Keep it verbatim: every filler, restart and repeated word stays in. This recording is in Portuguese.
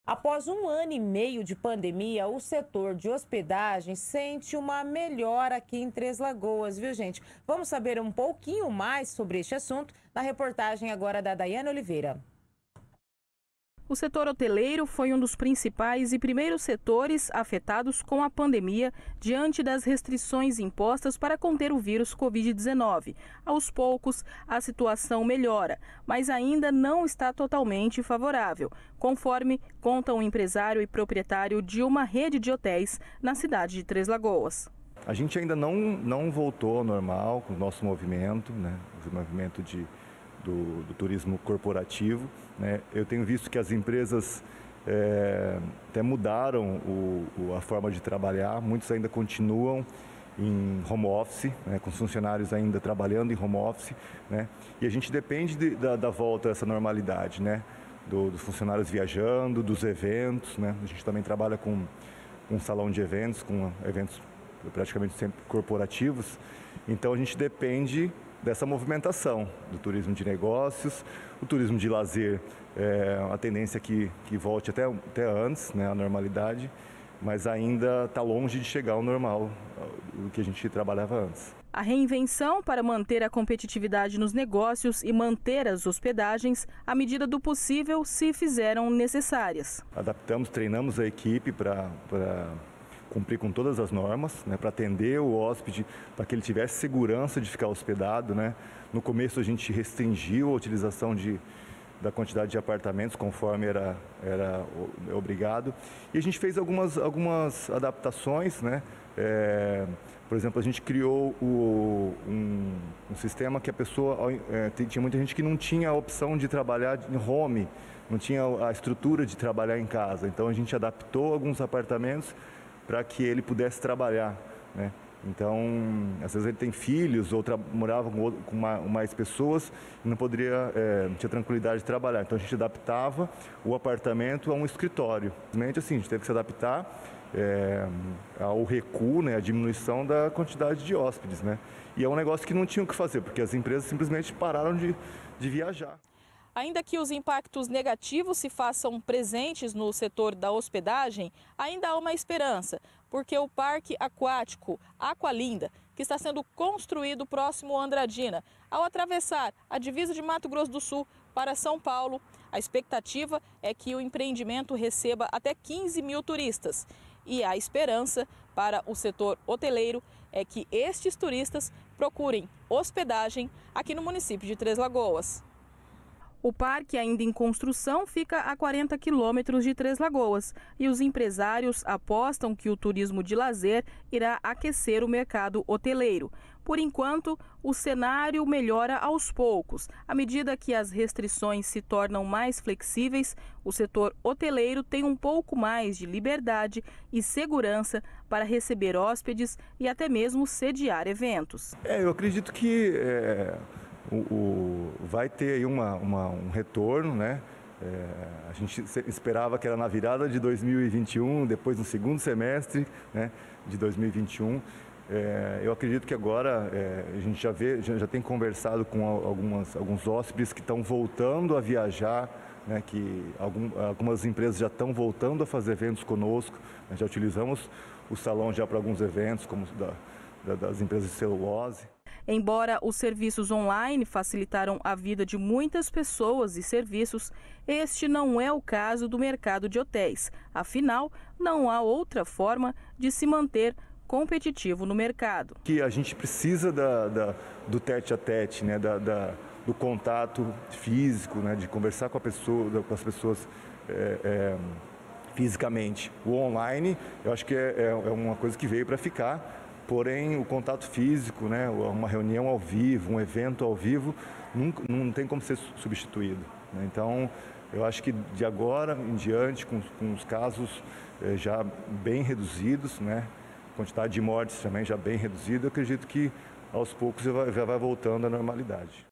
Após um ano e meio de pandemia, o setor de hospedagem sente uma melhora aqui em Três Lagoas, viu, gente? Vamos saber um pouquinho mais sobre este assunto na reportagem agora da Daiane Oliveira. O setor hoteleiro foi um dos principais e primeiros setores afetados com a pandemia diante das restrições impostas para conter o vírus covid dezenove. Aos poucos, a situação melhora, mas ainda não está totalmente favorável, conforme conta um empresário e proprietário de uma rede de hotéis na cidade de Três Lagoas. A gente ainda não, não voltou ao normal com o nosso movimento, né? O movimento de Do, do turismo corporativo, né? Eu tenho visto que as empresas é, até mudaram o, o, a forma de trabalhar, muitos ainda continuam em home office, né? Com os funcionários ainda trabalhando em home office, né? E a gente depende de, da, da volta a essa normalidade, né? Do, dos funcionários viajando, dos eventos, né? A gente também trabalha com um salão de eventos, com eventos praticamente sempre corporativos, então a gente depende dessa movimentação do turismo de negócios, o turismo de lazer, é a tendência que, que volte até, até antes, né, a normalidade, mas ainda está longe de chegar ao normal, o que a gente trabalhava antes. A reinvenção para manter a competitividade nos negócios e manter as hospedagens, à medida do possível, se fizeram necessárias. Adaptamos, treinamos a equipe para cumprir com todas as normas, né, para atender o hóspede, para que ele tivesse segurança de ficar hospedado, né. No começo a gente restringiu a utilização de, da quantidade de apartamentos conforme era, era obrigado. E a gente fez algumas, algumas adaptações, né. É, por exemplo, a gente criou o, um, um sistema que a pessoa, é, tinha muita gente que não tinha a opção de trabalhar em home, não tinha a estrutura de trabalhar em casa. Então a gente adaptou alguns apartamentos para que ele pudesse trabalhar, né? Então, às vezes ele tem filhos ou morava com, com mais pessoas e não poderia, é, não tinha tranquilidade de trabalhar. Então a gente adaptava o apartamento a um escritório. Simplesmente assim, a gente teve que se adaptar é, ao recuo, né, à diminuição da quantidade de hóspedes, né? E é um negócio que não tinham o que fazer, porque as empresas simplesmente pararam de, de viajar. Ainda que os impactos negativos se façam presentes no setor da hospedagem, ainda há uma esperança, porque o Parque Aquático Aqualinda, que está sendo construído próximo a Andradina, ao atravessar a divisa de Mato Grosso do Sul para São Paulo, a expectativa é que o empreendimento receba até quinze mil turistas. E a esperança para o setor hoteleiro é que estes turistas procurem hospedagem aqui no município de Três Lagoas. O parque, ainda em construção, fica a quarenta quilômetros de Três Lagoas e os empresários apostam que o turismo de lazer irá aquecer o mercado hoteleiro. Por enquanto, o cenário melhora aos poucos. À medida que as restrições se tornam mais flexíveis, o setor hoteleiro tem um pouco mais de liberdade e segurança para receber hóspedes e até mesmo sediar eventos. É, eu acredito que é... O, o, vai ter aí uma, uma, um retorno, né? É, a gente esperava que era na virada de dois mil e vinte e um, depois no segundo semestre, né, de dois mil e vinte e um. É, eu acredito que agora é, a gente já, vê, já, já tem conversado com algumas, alguns hóspedes que estão voltando a viajar, né, que algum, algumas empresas já estão voltando a fazer eventos conosco. Nós já utilizamos o salão já para alguns eventos, como da, da, das empresas de celulose. Embora os serviços online facilitaram a vida de muitas pessoas e serviços, este não é o caso do mercado de hotéis. Afinal, não há outra forma de se manter competitivo no mercado. Que a gente precisa da, da, do tete-a-tete, né, da, da, do contato físico, né, de conversar com, a pessoa, com as pessoas é, é, fisicamente. O online, eu acho que é, é uma coisa que veio para ficar. Porém, o contato físico, né, uma reunião ao vivo, um evento ao vivo, nunca, não tem como ser substituído, né? Então, eu acho que de agora em diante, com, com os casos eh, já bem reduzidos, né, quantidade de mortes também já bem reduzida, eu acredito que aos poucos já vai, já vai voltando à normalidade.